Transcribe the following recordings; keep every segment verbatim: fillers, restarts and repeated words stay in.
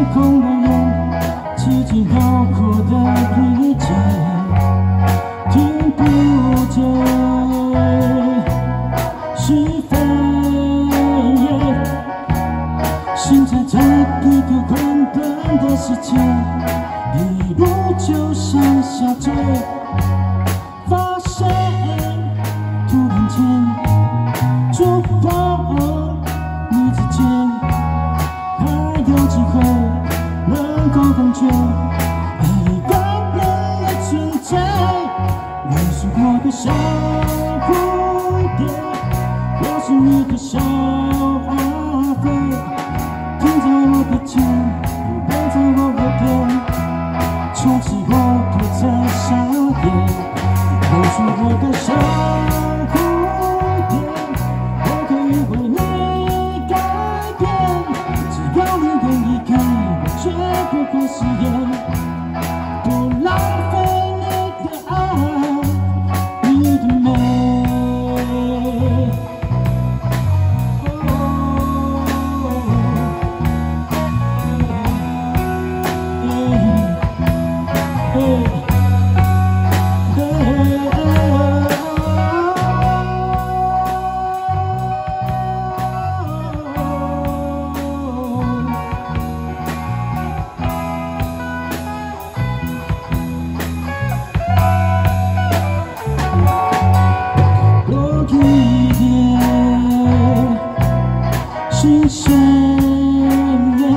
空无言，寂静辽阔的世界，听不见是非，心在这一个混沌的世界，一路就像下坠，发生突然间触碰你指尖，还有机会能够感觉爱一个人的存在。你是我的小蝴蝶，我是你的小花飞，停在我的肩，陪在我耳边，从此我不再傻眼。你是我的小蝴蝶，我可以为你改变，只要你愿意给我，绝不会食言，不浪费你的爱，你的美。是谁人？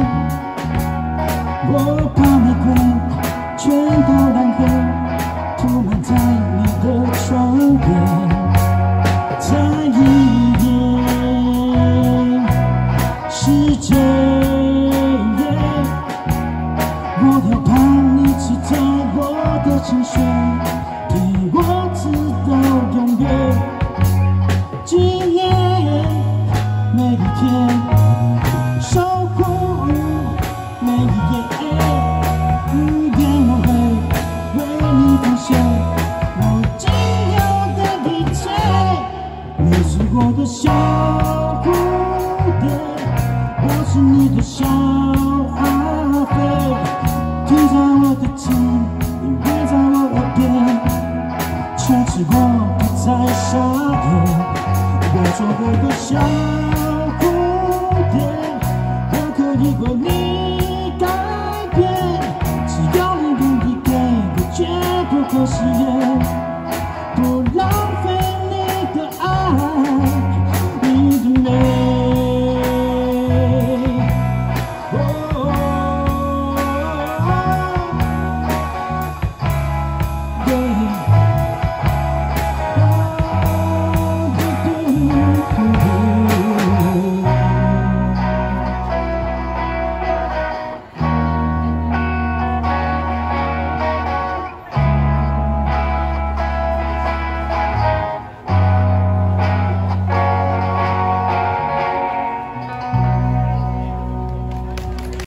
我把玫瑰全都染黑，涂满在你的窗边。再一眼，是谁人？我要怕你知道我的心碎，给我直到永远。今夜每一天，守护每一夜，无边我会为你奉献我仅有的一切。你是我的小蝴蝶，我是你的小花飞，停在我的肩，你陪在我耳边，从此我不再傻眼。我做我的小蝴蝶，我可以为你改